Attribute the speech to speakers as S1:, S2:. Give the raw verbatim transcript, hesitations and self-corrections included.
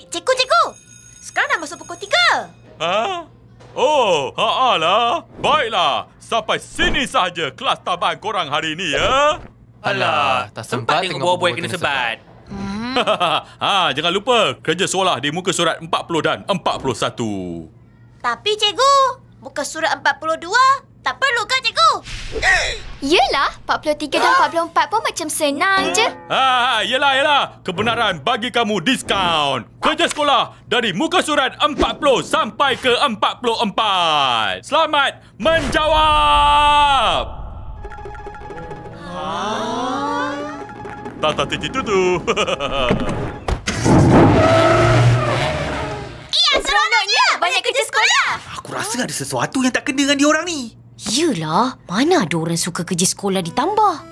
S1: Cikgu, cikgu. Sekarang dah masuk pukul tiga.
S2: Ha? Oh, haa lah. Baiklah, sampai sini sahaja kelas tambahan korang hari ini ya.
S3: Alah, tak sempat tengok buah-buah kena sebat.
S1: Hmm.
S2: ha, jangan lupa kerja sekolah di muka surat empat puluh dan empat puluh satu.
S1: Tapi cikgu, muka surat empat puluh dua tak perlu kan cikgu?
S4: Yelah, empat puluh tiga dan empat puluh empat pun macam senang je.
S2: Ha, yelah, yelah. Kebenaran bagi kamu diskaun. Kerja sekolah dari muka surat empat puluh sampai ke empat puluh empat. Selamat menjawab. Tak, tak, tak, tu, tu.
S1: Iya, seronoknya. Banyak kerja sekolah.
S3: Aku rasa ada sesuatu yang tak kena dengan diorang ni.
S1: Yelah, mana ada orang suka kerja sekolah ditambah?